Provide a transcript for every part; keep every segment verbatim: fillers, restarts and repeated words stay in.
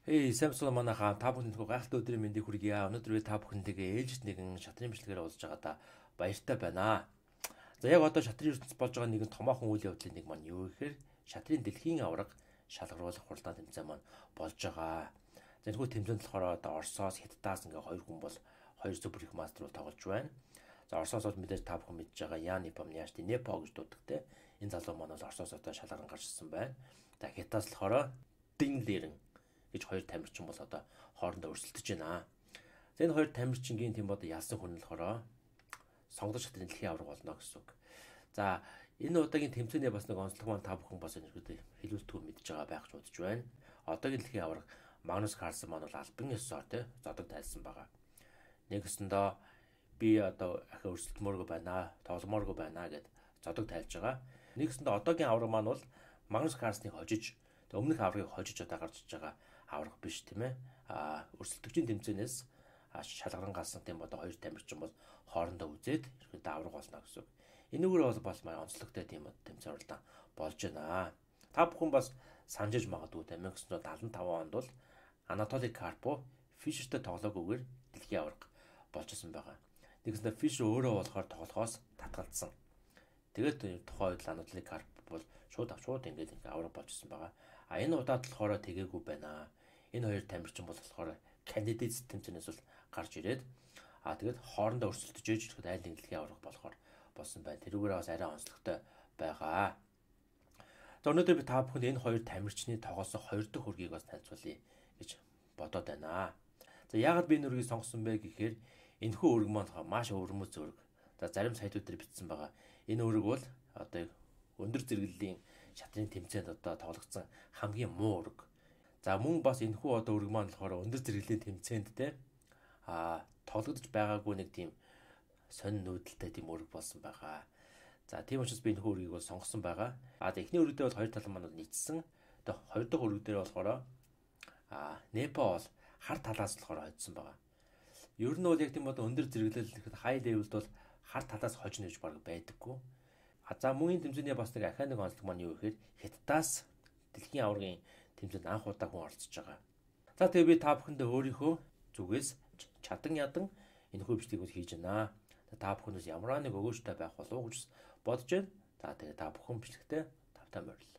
Эй, Samsung манайхаа та бүхэнд гайхалтай өдрийн мэндийг хүргье. Өнөөдөр би та бүхэнтэйгээ ээлжид нэгэн шатрын бичлэгээр уулзж байгаадаа баяртай байна. За яг одоо шатрын ертөнцид болж байгаа нэгэн томоохон үйл явдлын нэг маань юу гэхээр шатрын дэлхийн аварга шалгаруулах хуралдаан тэмцээн маань болж байгаа. За энэхүү тэмцээнд болохоор одоо Оросоос, Хятадаас ингээ хоёр хүн бол хоёр супер их мастер тоглож байна. За Оросоос бол мэдээж та бүхэн мэдж байгаа Ян Непомняшти Непо гэж дууддаг те. Энэ залуу маань бол Оросоос одоо шалгаран гарч ирсэн байна. За Хятадаас болохоор Дин Лерэн гэж хоёр тамирчин бол одоо хоорондоо өрсөлдөж байна. За энэ хоёр тамирчингийн тийм одоо ялсан хүн нь болохоор сонгогдож шатрын дэлхийн аварга болно гэсэн үг. За энэ удаагийн тэмцээний бас нэг онцлог маань та бүхэн бас энэ хэлүүлтгүү мэдж байгаа байх гэж бодож байна. Одоогийн дэлхийн аварга Магнус Карлсон маань бол албан ёсоор тий зодог тайлсан байгаа. Нэгэсэндээ би одоо ахиа өрсөлдмөөргөө байна, тогломооргоо байна гэд зодог тайлж байгаа. Нэгэсэндээ одоогийн аварга маань бол Магнус Карлсныг хожиж өмнөх аваргыг хожиж одоо гарч иж байгаа аварга биш тийм ээ. А өрсөлдөгчийн тэмцээнээс шалгаран галсан тийм одоо хоёр тамирчин бол хоорондоо үзээд ерөнхийдөө аварга болно гэсэн үг. Энэгээр бол бас маа онцлогтой тийм тэмцээн уралдаан болж байна. Та бүхэн бас санджиж магадгүй тийм ээ. нэгэн далаван таван онд бол Анатолий Карпов Фишертэй тоглоогүйгээр дэлхийн аварга болж исэн байгаа. Нэгсэндээ Фишер өөрөө болохоор тоглохоос татгалзсан. Тэгээд тухайн үед Анатолий Карпов бол шууд шууд ингээд ингээ аварга болж исэн байгаа. А энэ удаад болохоор тэгээгүй байна. Энэ хоёр тамирчин бол болохоор кандидат тэмцээнээс бол гарч ирээд а тэгээд хоорондоо өрсөлдөж ээж ирэхэд айл нэг дэлхийн аварга болохоор болсон байна. Тэрүүгээр бас арай онцлогтой байгаа. За өнөөдөр би та бүхэнд энэ хоёр тамирчны тоглосон хоёр дахь үргийг бас танилцуулъя гэж бодоод байна. За яагаад би энэ үргийг сонгосон бэ гэхээр энэхүү үрг маань маш өвөрмөц үрг. За зарим сайтууд дээр бичсэн байгаа. Энэ үрг бол одоо өндөр зэрэглэлийн шатрын тэмцээнд одоо тоглогдсон хамгийн муу үрг. За мөн бас энэхүү одоо үрг маань болохоор өндөр зэрэглэлийн тэмцээнд те а тоглогдож байгаагүй нэг тийм сонин нүүдэлтэй тийм үрг болсон байгаа. За тийм учраас би энэхүү үргийг бол сонгосон байгаа. А эхний үрэг дээр бол хоёр тал маань нийцсэн. Тэгээ хоёр дахь үрэг дээр болохоор а Непо бол хар талаас болохоор хоцсон байгаа. Ер нь бол яг тийм одоо өндөр зэрэглэл гэхэд хай левелд бол хар талаас хожно гэж баг байдаггүй. А за мөн энэ тэмцээний бас нэг ахаа нэг онцлог маань юу гэхээр Хятадаас дэлхийн аваргын тэмцээнд анх удаа хүн оролцож байгаа. За тэгээ би та бүхэндээ өөрийнхөө зүгээс чадан ядан энэхүү бичлэгийг хийж байна. Та бүхнээс ямар нэг өгөөжтэй байх болов уу гэж бодож байна. За тэгээ та бүхэн бичлэгтээ тавтай морил.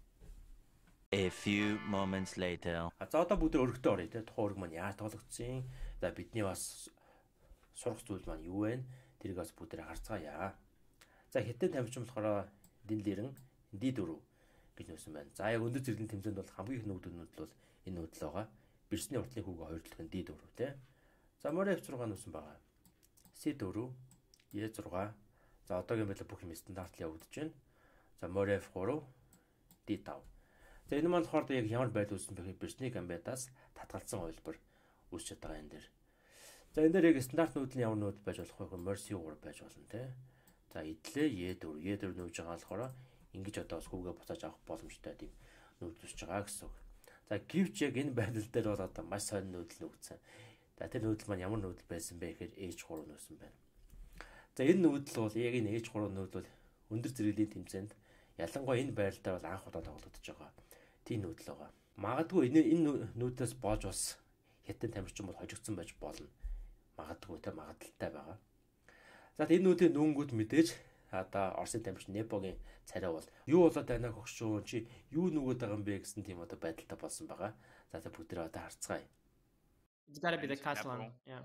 A few moments later. А за одоо бүгд өргөдөө оръё те. Тухайн өрг маань яаж тоглогдсон? За бидний бас сурах зүйл маань юу вэ? Тэрийг бас бүгдээ харцгаая. За хятад тамирчин болохоор Дин Лерэн ди дөрөв гэж нөөсөн байна. За яг өндөр зэрэглэлийн тэмцээнд бол хамгийн их нүүдэл нүүдэл бол энэ нүүдэл байгаа. Бирсний уртлын хүүгээ хоёр төлөв нь ди дөрөв те. За морь эф зураг нөөсөн байгаа. си дөрөв, е зураг. За одоогийн байдлаар бүх юм стандарт явагдаж байна. За морь эф гурав, ди таван. За энэ маань болохоор яг ямар байдал үүссэн бэ гэхээр Бирсний гамбитаас татгалзсан хувилбар үүсч байгаа энэ дэр. За энэ дээр яг стандарт нүүдэл ямар нүүдэл байж болох вэ гэхээр морь си гурав байж болно те. За идлээ е дөрөв, е дөрөв нүүж байгаа болохоор ингэж одоо бас хүүгээ буцааж авах боломжтой тийм нүүдэл үүсч байгаа гэсэн үг. За гэвч яг энэ байдал дээр бол одоо маш сонир нүүдэл нүүгдсэн. За тэр нүүдэл маань ямар нүүдэл байсан бэ гэхээр эйч гурав нүүсэн байна. За энэ нүүдэл бол яг энэ эйч гурав нүүдэл бол өндөр зэрэглэлийн тэмцээнд ялангуяа энэ байрал дээр бол анх удаа тоглогдож байгаа. Тийм нүүдэл байгаа. Магадгүй энэ энэ нүүдлээс болж бас хятад тамирчин бол хожигдсон байж болно. Магадгүй те магадaltaй байгаа. За энэ нүүдлийн нүүнгүүд мэдээж одоо Оросын тамирчин Непогийн царай бол юу болоод байна хөгшөө чи юу нүгөөд байгаа юм бэ гэсэн тийм одоо байдалтай болсон байгаа. За тэ бүгдээ одоо харцгаая. It's gotta be the castle one. Yeah.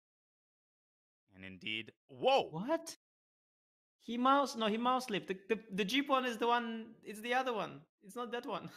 And indeed, whoa! What? He mouse? No, he mouse slipped. The, the the Jeep one is the one. It's the other one. It's not that one.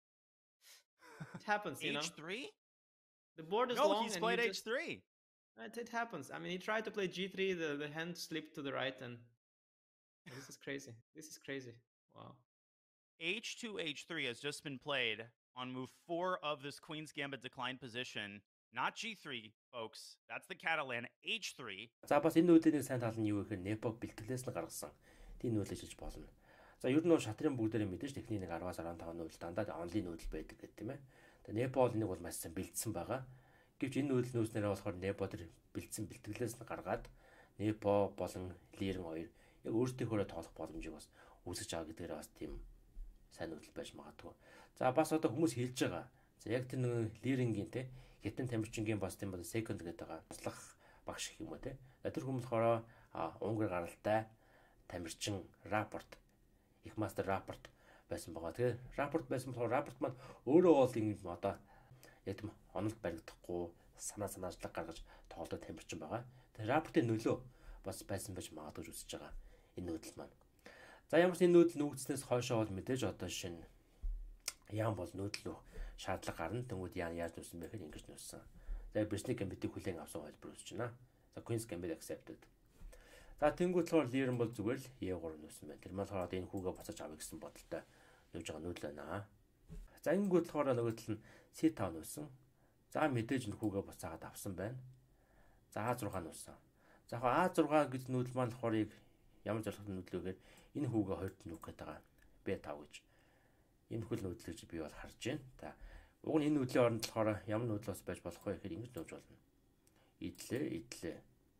It happens, you know. H three? The board is No, long. he's and played he H just- three. It, it happens. I mean, he tried to play G three. The the hand slipped to the right, and this is crazy. This is crazy. Wow. H two H three has just been played on move four of this Queen's Gambit decline position. Not G three, folks. That's the Catalan. H three. За бас энэ нүүдлийн сайн тал нь юу гэхээр Непо бэлтгэлээс нь гаргасан. Тийм нүүдэл хийж болно. За ер нь бол шатрын бүгдээрээ мэдээж техник нэг десять-аас десять нүүдэл дандаа онлайн нүүдэл байдаг гэдэг тийм ээ. Тэгээ Непо бол нэг бол маш сайн бэлдсэн байгаа. Гэвч энэ нүүдэл нүүснээрээ болохоор Непо тэр бэлдсэн бэлтгэлээс нь гаргаад Непо болон Лерэн хоёр яг өөрсдийнхөө тоглох боломжийг бас үүсгэж байгаа гэдгээр бас тийм сайн нүүдэл байж магадгүй. За бас одоо хүмүүс хэлж байгаа. За яг тэр нэг лирингийн те хятад тамирчингийн бас тийм бол second гэдэг байгаа. Туслах багш гэх юм уу те. Тэр хүмүүс болохоор Унгар гаралтай тамирчин рапорт их мастер рапорт байсан байгаа. Тэгээ рапорт байсан болохоор рапорт маань өөрөө бол ингэ одоо яг тийм онолд баригдахгүй санаа санаачлаг гаргаж тоглоод тамирчин байгаа. Тэгээ рапортын нөлөө бас байсан байж магадгүй үзэж байгаа энэ нүүдэл маань. За ямар ч энэ нүүдэл нүүдснээс хойшоо бол мэдээж одоо шинэ яам бол нүүдэл шаардлага гарна. Тэнгүүд яа яаж нүүсэн бэ гэхээр ингэж нүүсэн. За Business Gambit-ийг хүлээн авсан хэлбэр үүсэж байна. За Queen's Gambit accepted. За тэнгүүд болохоор Liren бол зүгээр л E тhree нүүсэн байна. Тэр маань болохоор энэ хүүгээ буцааж авъя гэсэн бодолтой явж байгаа нүүдэл байна. За ингэнгүүт болохоор нөгөө тал нь C five нүүсэн. За мэдээж энэ хүүгээ буцаагаад авсан байна. За A six нүүсэн. За яг A six гэж нүүдэл маань болохоор ямар зорилготой нүүдэл вэ гэхээр энэ хүүгээ хоёрт нүүх гээд байгаа. B five гэж. Энэ хөл нүүдэл гэж би бол харж байна. За уг нь энэ нүүдлийн оронд болохоор ямар нүүдэл бас байж болох вэ гэхээр ингэж нүүж болно. Идлээ, идлээ.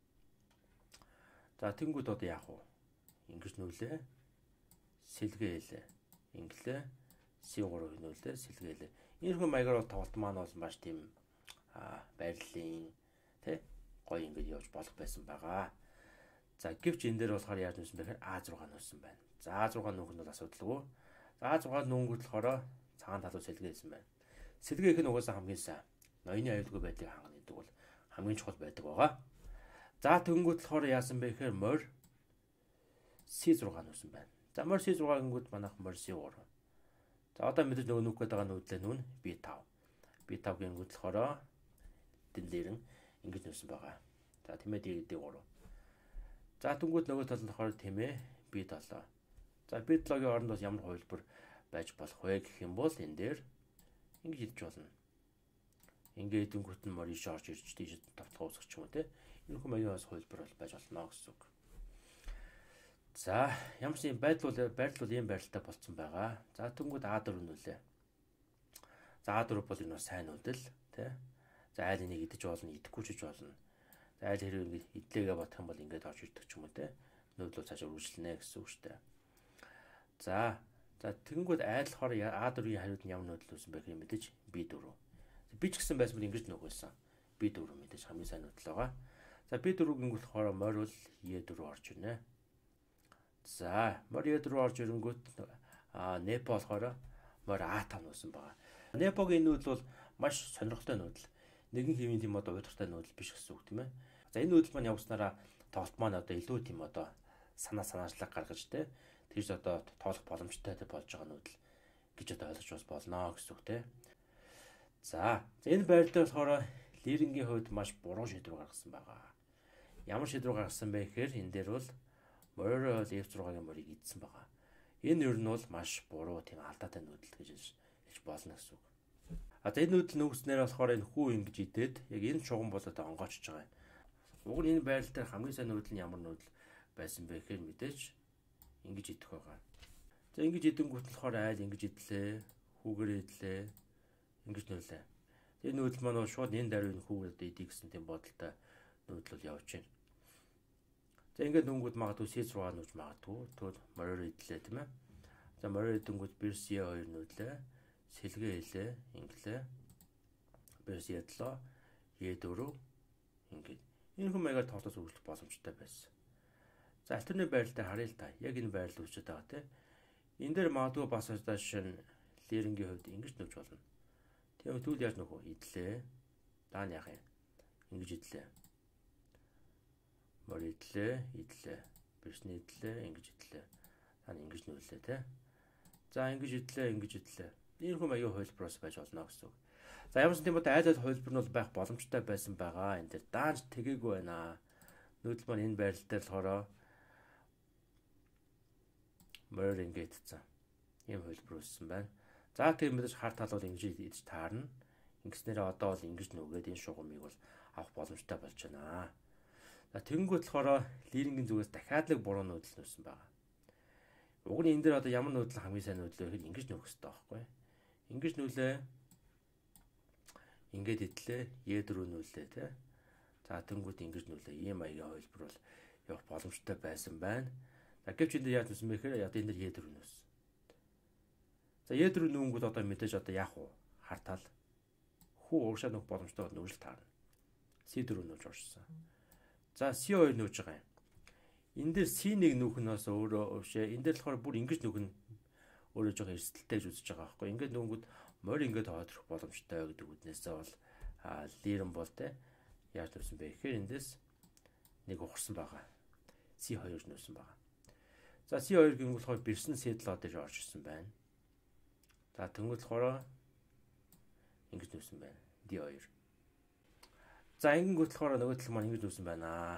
За тэнгууд одоо яах вэ? Ингэж нүүлээ. Сэлгээлээ. Инглээ. C three нүүлээ, сэлгээлээ. Энэ хүн маягаар бол тоглолт маань бол маш тийм аа байрлалын тэ гоё ингэж явж болох байсан байгаа. За гэвч энэ дээр болохоор яаж нүүсэн бэ гэхээр A six нүүсэн байна. За A six нүүх нь бол асуудалгүй. За A six нүүнгүүд болохоор цагаан талуу сэлгээсэн байна. Сэлгээх нь угаасаа хамгийн сайн. Ноёны аюулгүй байдлыг хангана гэдэг бол хамгийн чухал байдаг байгаа. За тэнгүүд болохоор яасан бэ гэхээр морь C six нүүсэн байна. За морь C six гингүүд манайх морь C three. За одоо мэдээж нөгөө нүүх гээд байгаа нүүдлээ нүүн B five. B five гингүүд болохоор дэлгэрэн ингэж нүүсэн байгаа. За тийм ээ D three. За тэнгүүд нөгөө тал нь болохоор тийм ээ B seven. За B seven-гийн оронд бас ямар хувилбар байж болох вэ гэх юм бол энэ дээр ингэж хэлж болно. Ингээд дүнгүүт нь морь шорж ирж тийш тавталгаа усгах юм те. Энэ хүн маягийн бас хувилбар бол байж болно гэсэн үг. За ямар ч юм байдал бол байрлал бол ийм байралтай болцсон байгаа. За тэнгүүд A four нүүлээ. За A four бол энэ бас сайн нүүдэл тий. За айл энийг идэж болно, идэхгүй ч гэж болно. За айл хэрэг ингэ идлээгээ бодох юм бол ингээд орж ирдэг ч юм уу тий. Нүүдэл цаашаа үргэлжлэнэ гэсэн үг шүү дээ. За за тэнгүүд айлхаар A four-ийн хариуд нь ямар нүүдэл үүсэн бэ гэхээр мэдээж B four. Би ч гэсэн байсан бол ингэж нөх байсан. B four мэдээж хамгийн сайн нүүдэл байгаа. За B four-гийн болохоор морь бол E four орж ирнэ. За морь E four орж ирэнгүүт а Непо болохоор морь A five нүүсэн байгаа. Непогийн нүүдэл бол маш сонирхолтой нүүдэл. Нэгэн хэвийн тийм одоо удиртай нүүдэл биш гэсэн үг тийм ээ. За энэ нүүдэл маань явснараа тоглолт маань одоо илүү тийм одоо санаа санаачлаг гаргаж те тэрс одоо тоолох боломжтой болж байгаа нүүдэл гэж одоо ойлгож бас болно гэсэн үг те. За энэ байрлал болохоор Лирингийн хувьд маш буруу шийдвэр гаргасан байгаа. Ямар шийдвэр гаргасан бэ гэхээр энэ дээр бол морь F six-гийн морийг идсэн байгаа. Энэ ер нь бол маш буруу тийм алдаатай нүүдэл гэж хэлж болно гэсэн үг. А за энэ нүүдэл нүүснээр болохоор энэ хүү ингэж идээд яг энэ чуган болоод онгоочж байгаа юм. Уг нь энэ байрал дээр хамгийн сайн нүүдэл нь ямар нүүдэл байсан бэ гэхээр мэдээж ингэж идэх байгаа. За ингэж идэнгүүт болохоор айл ингэж идлээ, хүүгээр идлээ, ингэж нүүлээ. Энэ нүүдэл маань шууд энэ даруй хүүгээд идэх гэсэн тийм бодолтой нүүдэл бол явж байна. За ингээд нүнгүүд магадгүй C six нүүж магадгүй. Тэгвэл морь идлээ тийм ээ. За морь идэнгүүд B C two нүүдлээ. Сэлгээ хэлээ, инглээ. B C seven, E four ингээд. Энэ хүн маягаар тоглож үргэлжлэх боломжтой байсан. За альтернатив байрал дээр харъя л та. Яг энэ байрал үүсэж байгаа тийм. Энэ дээр магадгүй бас одоо шин Лирингийн хувьд ингэж нүүж болно. Тийм тэгвэл яаж нөхөө идлээ. Даа яах юм. Ингэж идлээ. Морь идлээ, идлээ. Бэрсний идлээ, ингэж идлээ. Таа ингэж нүүлээ те. За ингэж идлээ, ингэж идлээ. Энэ хүн аяа хувилбараас байж болно гэсэн үг. За ямар ч тийм бод айл айл хувилбар нь бол байх боломжтой байсан байгаа. Энэ дээр даанч тэгээгүй байна. Нүүдэл маань энэ байрал дээр болохоор морь ингэж идсэн. Ийм хувилбар үүссэн байна. За тийм мэдээж хар тал бол ингэж идэж таарна. Ингэснээрээ одоо бол ингэж нүгээд энэ шугамыг бол авах боломжтой болж байна. За тэнгүүд болохоор Лирингийн зүгээс дахиад нэг буруу нүүдэл нүүсэн байгаа. Уг нь энэ дээр одоо ямар нүүдэл хамгийн сайн нүүдэл вэ гэхээр ингэж нүүх хэрэгтэй байхгүй. Ингэж нүүлээ. Ингээд идлээ, E four нүүлээ тий. За тэнгүүд ингэж нүүлээ. Ийм маягийн хувилбар бол явах боломжтой байсан байна. За гэвч энэ яаж нүүсэн бэ гэхээр одоо энэ дээр E four нүүсэн. За E four нүүнгүүд одоо мэдээж одоо яах вэ? Хартал хүү уушаа нөх боломжтой бол нүүрэл таарна. си дөрөв нүүж оршсон. За си хоёр нүүж байгаа юм. Энэ дээр си нэг нүүх нь бас өөрөө өвшээ. Энэ дээр болохоор бүр ингэж нүүх нь өөрөө жоохон эрсдэлтэй гэж үзэж байгаа байхгүй. Ингээд нүүнгүүд морь ингээд хоодрох боломжтой гэдэг үднээсээ бол лирэн бол те яаж нүүсэн бэ гэхээр эндээс нэг ухарсан байгаа. си хоёр нүүсэн байгаа. За си хоёр гин болохоор бирсэн седлоо дээр орж ирсэн байна. За тэнгуэл болохоор ингэж нүүсэн байна. ди хоёр. За ингэнгүүт болохоор нөгөө тал маань ингэж нүүсэн байна.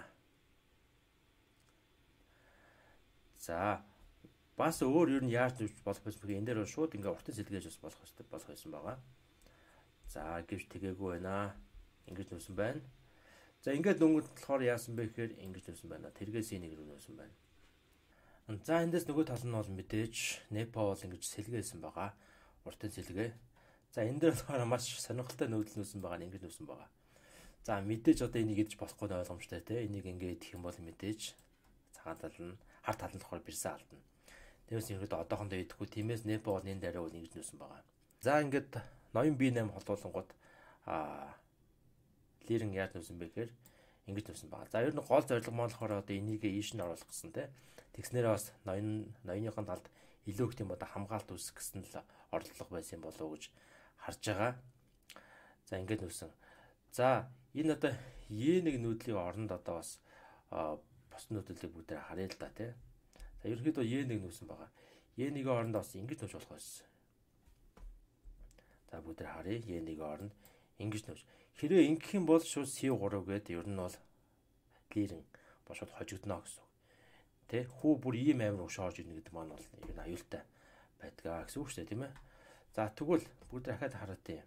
За бас өөр ер нь яаж нүүж болох вэ гэхээр энэ дээр бол шууд ингээ уртын сэлгээж бас болох хэрэгтэй болох байсан байгаа. За гэвч тэгээгүй байна. Ингэж нүүсэн байна. За ингээд дөнгөд болохоор яасан бэ гэхээр ингэж нүүсэн байна. Тэргээс нэг рүү нүүсэн байна. За эндээс нөгөө тал нь бол мэдээж Непа бол ингэж сэлгээсэн байгаа. Уртын сэлгээ. За энэ дээр болохоор маш сонирхолтой нүүдэл нүүсэн байгаа нь ингэж нүүсэн байгаа. За мэдээж одоо энийг идэж болохгүй нь ойлгомжтой те. Энийг ингээд идэх юм бол мэдээж цагаан тал нь хар тал нь болохоор бирсэн алдна. Тэрс ихэд одоохондоо идэхгүй тиймээс Непа бол энэ дараа бол ингэж нүүсэн байгаа. За ингээд ноён би восемь холуулангууд а лирэн яаж нүүсэн бэ гэхээр ингэж нүүсэн байгаа. За ер нь гол зорилго маань болохоор одоо энийг ийш нь оруулах гэсэн те. Тэгснээрээ бас ноён ноёныхон талд илүү их тийм одоо хамгаалт үүсгэх гэсэн л оролдлого байсан болов уу гэж харж байгаа. За ингэж нүүсэн. За энэ одоо Е нэг нүүдлийн оронд одоо бас бос нүүдэлийг бүгдээр харъя л да тий. За ерөнхийдөө Е нэг нүүсэн байгаа. Е нэгэн оронд бас ингэж нүүж болох байсан. За бүгдээр харъя. Е нэгэн оронд ингэж нүүж. Хэрвээ ингэх юм бол шууд си три гэдэг ер нь бол лирэн бошод хожигдно гэсэн үг. Тэ хүү бүр ийм амир уш орж ирнэ гэдэг маань бол ер нь аюултай байдгаа гэсэн үг шүү дээ тийм ээ. За тэгвэл бүгд дахиад хараад.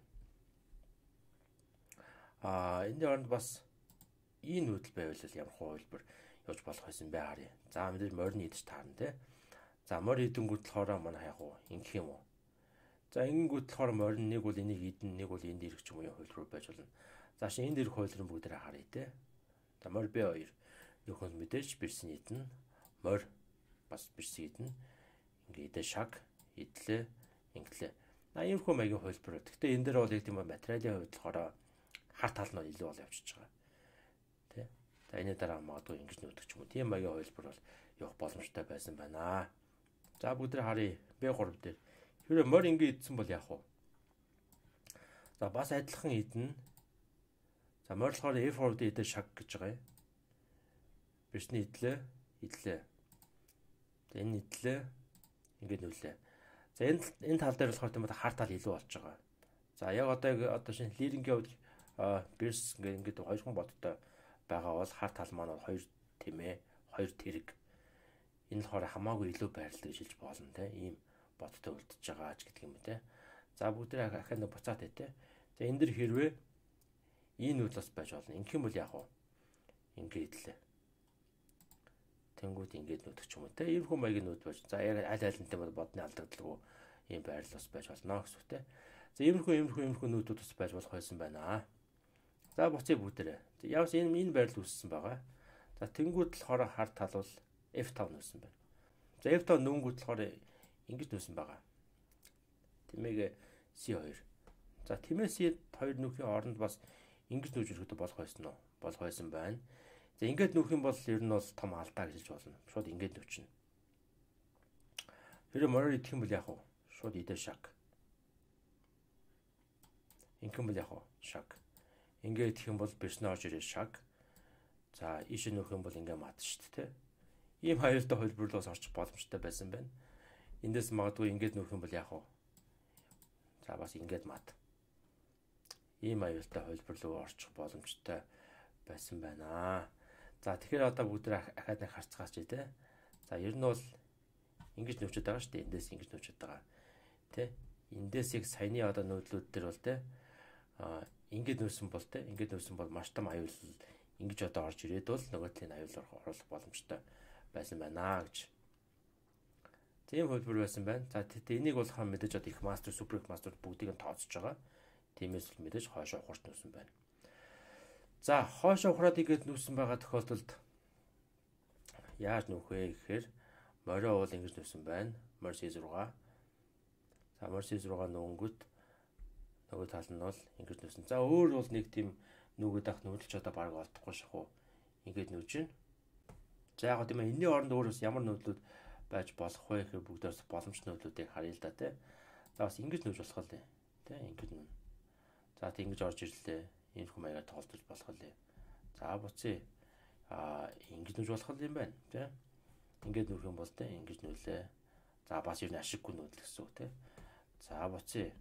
Аа энэ оронд бас ийм нүүдэл байвал ямар хувилбар явж болох байсан бэ харъя. За мэдээж морины идэж таарна тий. За морь идэнгүүт болохоор манай яг уу ингэх юм уу. За ингэнгүүт болохоор морин нэг бол энийг идэн нэг бол энд ирэх ч юм уу хувилбар байж болно. За шин энд ирэх хувилбар бүгдээ харъя тий. За морь бэ хоёр нөхөнд мэдээж бирсэн идэн морь бас бирсэн идэн ингээ идэ шаг идлээ инглээ. А ийм хөө маягийн хувилбар. Гэхдээ энэ дээр бол яг тийм материалын хувьд болохоор хар тал нь илүү бол явчихж байгаа. Тэ. За энэ дараа магадгүй ингэж нүүдэх ч юм уу. Тийм маягийн хувилбар бол явах боломжтой байсан байна. За бүгд харъя. бэ три дээр. Хэрвээ морь ингэ идсэн бол яах вэ? За бас адилхан идэн. За морь болохоор эф four дээр идэ шаг гэж байгаа юм. Бирсний идлээ, идлээ. Энэ идлээ ингэ нүүлээ. За энэ энэ тал дээр болохоор тийм хар тал илүү болж байгаа. За яг одоо одоо шинэ лирингийн хувьд бирс ингээд ингээд хоёр хүн бодтой байгаа бол хар тал маань бол хоёр тийм ээ, хоёр тэрэг. Энэ болохоор хамаагүй илүү байрлал гэж хэлж болно те. Ийм бодтой үлдчихэж байгаа ч гэдэг юм те. За бүгдээ ахаа нэг буцаад те. За энэ дэр хэрвээ энэ үл бас байж болно. Ингэх юм бол яах вэ? Ингээд лээ. Тэнгүүд ингээд нүдэх ч юм уу те. Ийм хүн маягийн нүд байж. За яг аль альнтай бодны алдагдaltaгүй ийм байрлал бас байж болно гэсэн үг те. За иймэрхүү иймэрхүү иймэрхүү нүүдүүд бас байж болох байсан байна. За буцъя бүгдээрээ. Явс энэ энэ байрлал үүссэн байгаа. За тэнгүүд болохоор хар тал бол эф five нүүсэн байна. За эф five нүүнгүүд болохоор ингэж нүүсэн байгаа. Тэмээгээ си two. За тэмээ си two нүүхийн оронд бас ингэж нүүж ирэхэд болох байсан уу? Болох байсан байна. За ингэж нүүх юм бол ер нь бол том алдаа гэж хэлж болно. Шууд ингэж нүүчнэ. Хэрэв морь идэх юм бол яах вэ? Шууд идэ шаг. Ингэм бол яг шаг. Ингээд идэх юм бол бирснэ орж ирээ шаг. За ийш нөх юм бол ингээ мат шүү дээ. Ийм хоёртой хөлбөрлөөс орчих боломжтой байсан байна. Эндээс магадгүй ингээд нөх юм бол яг уу. За бас ингээд мат. Ийм аюултай хөлбөрлөө орчих боломжтой байсан байна. За тэгэхээр одоо бүгд ахаад нэг харцгаач тий. За ер нь бол ингэж нөвчөд байгаа шүү дээ. Эндээс ингэж нөвчөд байгаа. Тэ. Эндээс яг саяны одоо нөөдлүүд төр бол тэ а ингэж нөөсөн бол тэ ингэж нөөсөн бол маш том аюул ингэж одоо орж ирээд бол нөгөө талын аюул оруулах боломжтой байсан байна гэж. Тийм хөлбөр байсан байна. За энийг бол хам мэдээж одоо их мастер супер их мастер бүгдийг нь тооцож байгаа. Тиймээс л мэдээж хоошоо ухарч нөөсөн байна. За хоошоо ухраад игээд нүүсэн байгаа тохиолдолд яаж нүүх вэ гэхээр морио бол ингэж нүүсэн байна. Морь си six. За морь си six нөөнгөт Нөгөө тал нь бол ингэж нүүсэн. За өөр бол нэг тийм нүгэд ах нүүдэлч одоо баг олдохгүй шахуу. Ингээд нүүж байна. За яг гоо тийм ээ энэний оронд өөрөөс ямар нүүдлүүд байж болох вэ гэхээр бүгдээс боломж нүүдлүүдийг харъя л да тий. За бас ингэж нүүж болох л тий ингэж нүүн. За тийм ингэж орж ирлээ. Энэ хүм маягаар тоглож болох л. За буцъя. Аа ингэж нүүж болох юм байна тий. Ингээд нүүх юм бол тий ингэж нүүлээ. За бас ер нь ашиггүй нүүдэл гэсэн үг тий. За буцъя.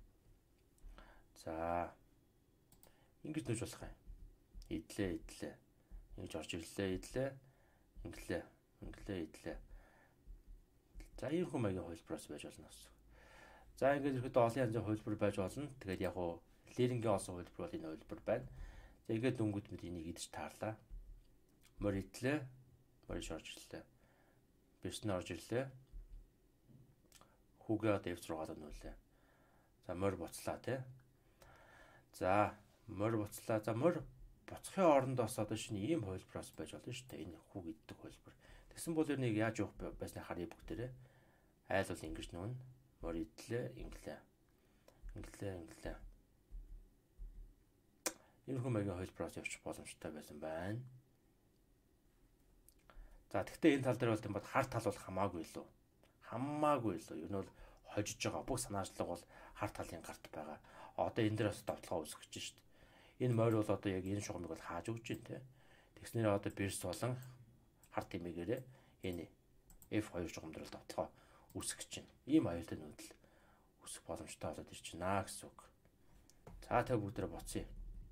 За ингэж нүүж болох юм. Идлээ идлээ. Ингэж орж ирлээ идлээ. Инглээ. Инглээ идлээ. За энэ хүм маягийн хөлбөрөөс байж болно гэсэн. За ингээд ирэхэд олон янзын хөлбөр байж болно. Тэгээд яг уу лирингийн олсон хөлбөр бол энэ хөлбөр байна. За ингээд дөнгөд мэд энийг идэж таарлаа. Мөр идлээ. Мөрөж орж ирлээ. Бэрсэн орж ирлээ. Хүүгээ одоо эф зургаад нүүлээ. За мөр буцлаа тий. За мөр буцлаа. За мөр буцхын оронд бас одоо шинэ ийм хөлбөрөөс байж болно шүү дээ. Энэ хүүг иддэг хөлбөр. Тэгсэн бол нэг яаж явах байснаа харъя бүгдээрээ. Айл бол ингэж нүүн. Мөр идлээ, инглээ. Инглээ, инглээ. Энэ хүм маягийн хөлбөрөөс явчих боломжтой байсан байна. За тэгвэл энэ тал дээр бол тийм бод хар тал бол хамаагүй илүү. Хамаагүй илүү. Юу нь бол хожиж байгаа бүх санаачлага бол хар талын гарт байгаа. Одоо энэ дээр бас довтлогоо үүсгэж шүү дээ. Энэ морь бол одоо яг энэ шугамыг бол хааж өгч дээ тий. Тэгснээр одоо бэрс болон хар тэмээгээрээ энэ эф хоёр шугам дээр довтлогоо үүсгэж байна. Ийм аюултай нүүдэл үүсэх боломжтой болоод ирж байна гэсэн үг. За тэг бүгдээ боцъё.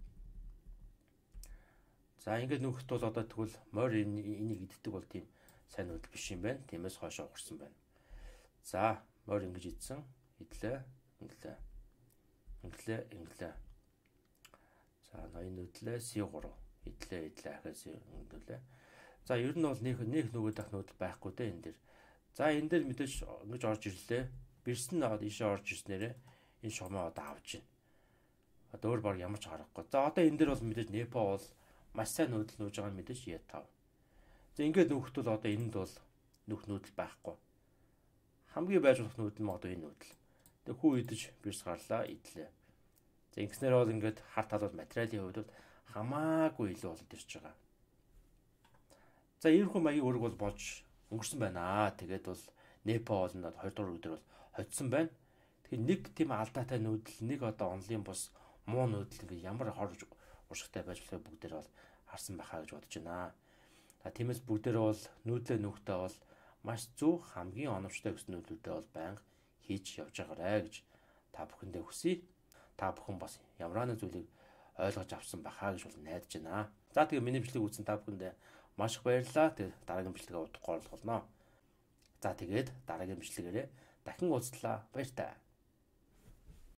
За ингээд нөхөт бол одоо тэгвэл морь энийг иддэг бол тийм сайн нүүдэл биш юм байна. Тиймээс хойшоо ухарсан байна. За морь ингэж идсэн. Идлээ, инглээ. Инглээ, инглээ. За ноён нүүдлээ си три. Идлээ, идлээ ахаас нүүдлээ. За ер нь бол нэг нэг нүгэд ах нүүдэл байхгүй дээ энэ дэр. За энэ дэр мэдээж ингэж орж ирлээ. Бэрсэн наваад ийшээ орж ирснээрээ энэ шомоо одоо авж байна. Одоо өөр баг ямар ч харахгүй. За одоо энэ дэр бол мэдээж Непо бол маш сайн нүүдэл нүүж байгаа нь мэдээж Е тав. За ингээд нөхөт бол одоо энэнд бол нөх нүүдэл байхгүй. Хамгийн байж болох нүүдэл нь одоо энэ нүүдэл. Тэг хүү идэж бэрс гарлаа, идлээ. За ингэснээр бол ингээд хар тал бол материалын хувьд бол хамаагүй илүү болоод ирж байгаа. За энэ хүн маягийн өрг бол болж өнгөрсөн байна. Тэгээд бол Непо бол надад хоёр дахь өдөр бол хоцсон байна. Тэгэхээр нэг тийм алдаатай нүүдэл, нэг одоо онлын бус муу нүүдэл ингээд ямар хорж уршигтай байж болохыг бүгдээр бол харсан байхаа гэж бодож байна. За тиймээс бүгдээр бол нүүдлээ нүхтэй бол маш зөв хамгийн оновчтой гэсэн нүүдлүүдээ бол байнга хийж явж байгаарэ гэж та бүхэндээ хүсье. Та бүхэн бас ямар нэгэн зүйлийг ойлгож авсан байхаа гэж бол найдаж байна. За тэгээ миний бичлэг үзсэн та бүхэндээ маш их баярлалаа. Тэгээ дараагийн бичлэгээ удахгүй оруулах болно. За тэгээд дараагийн бичлэгээрээ дахин уулзлаа. Баяр таа.